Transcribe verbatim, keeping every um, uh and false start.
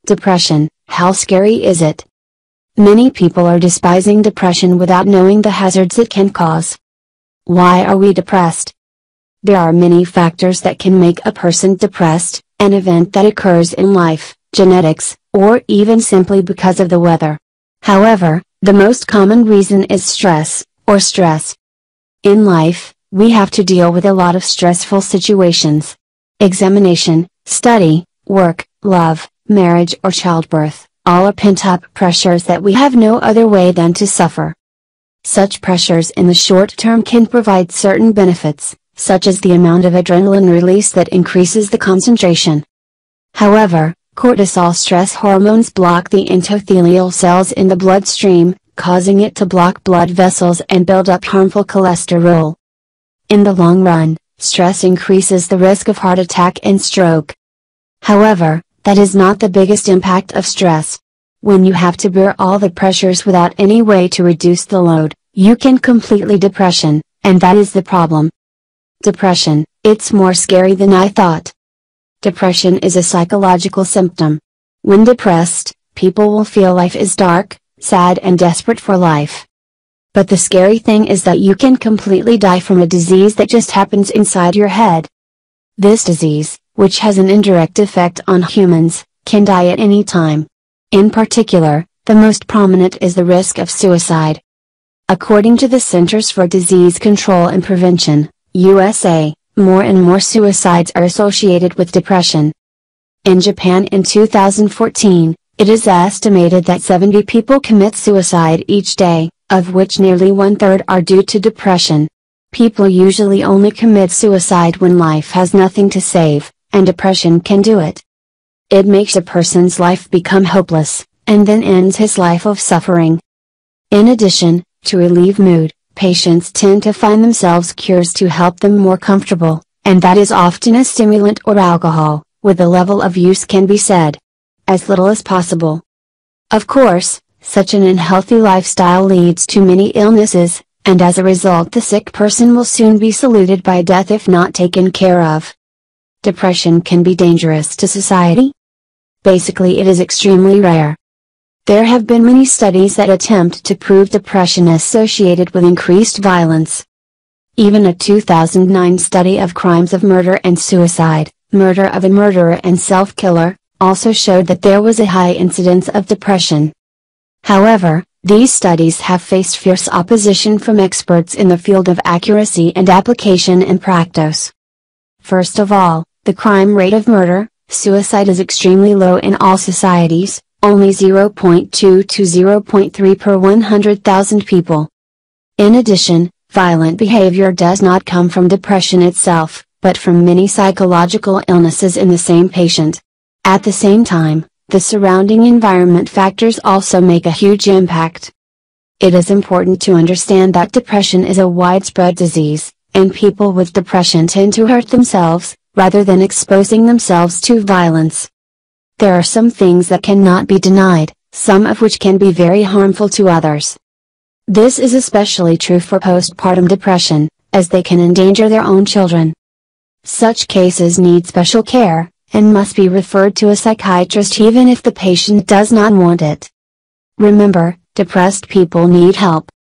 Depression, how scary is it? Many people are despising depression without knowing the hazards it can cause. Why are we depressed? There are many factors that can make a person depressed: an event that occurs in life, genetics, or even simply because of the weather. However, the most common reason is stress, or stress. In life, we have to deal with a lot of stressful situations. Examination, study, work, love, marriage or childbirth, all are pent-up pressures that we have no other way than to suffer. Such pressures in the short term can provide certain benefits, such as the amount of adrenaline release that increases the concentration. However, cortisol stress hormones block the endothelial cells in the bloodstream, causing it to block blood vessels and build up harmful cholesterol. In the long run, stress increases the risk of heart attack and stroke. However, that is not the biggest impact of stress. When you have to bear all the pressures without any way to reduce the load, you can completely depression, and that is the problem. Depression, it's more scary than I thought. Depression is a psychological symptom. When depressed, people will feel life is dark, sad and desperate for life. But the scary thing is that you can completely die from a disease that just happens inside your head. This disease, which has an indirect effect on humans, can die at any time. In particular, the most prominent is the risk of suicide. According to the Centers for Disease Control and Prevention, U S A, more and more suicides are associated with depression. In Japan in two thousand fourteen, it is estimated that seventy people commit suicide each day, of which nearly one-third are due to depression. People usually only commit suicide when life has nothing to save, and depression can do it. It makes a person's life become hopeless, and then ends his life of suffering. In addition, to relieve mood, patients tend to find themselves cures to help them more comfortable, and that is often a stimulant or alcohol, with the level of use can be said as little as possible. Of course, such an unhealthy lifestyle leads to many illnesses, and as a result the sick person will soon be saluted by death if not taken care of. Depression can be dangerous to society? Basically, it is extremely rare. There have been many studies that attempt to prove depression associated with increased violence. Even a two thousand nine study of crimes of murder and suicide, murder of a murderer and self-killer, also showed that there was a high incidence of depression. However, these studies have faced fierce opposition from experts in the field of accuracy and application in practice. First of all, the crime rate of murder, suicide is extremely low in all societies, only zero point two to zero point three per one hundred thousand people. In addition, violent behavior does not come from depression itself, but from many psychological illnesses in the same patient. At the same time, the surrounding environment factors also make a huge impact. It is important to understand that depression is a widespread disease, and people with depression tend to hurt themselves, rather than exposing themselves to violence. There are some things that cannot be denied, some of which can be very harmful to others. This is especially true for postpartum depression, as they can endanger their own children. Such cases need special care, and must be referred to a psychiatrist even if the patient does not want it. Remember, depressed people need help,